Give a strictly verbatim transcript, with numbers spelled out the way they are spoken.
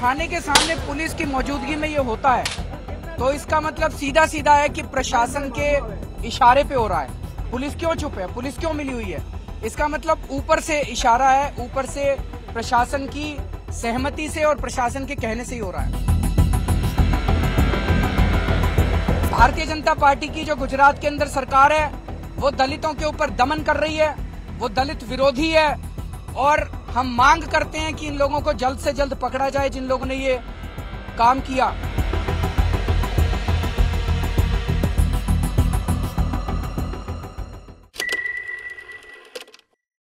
थाने के सामने पुलिस की मौजूदगी में ये होता है तो इसका मतलब सीधा सीधा है कि प्रशासन के इशारे पे हो रहा है। पुलिस क्यों चुप है, पुलिस क्यों मिली हुई है? इसका मतलब ऊपर से इशारा है, ऊपर से प्रशासन की सहमति से और प्रशासन के कहने से ही हो रहा है। भारतीय जनता पार्टी की जो गुजरात के अंदर सरकार है वो दलितों के ऊपर दमन कर रही है, वो दलित विरोधी है और हम मांग करते हैं कि इन लोगों को जल्द से जल्द पकड़ा जाए जिन लोगों ने ये काम किया।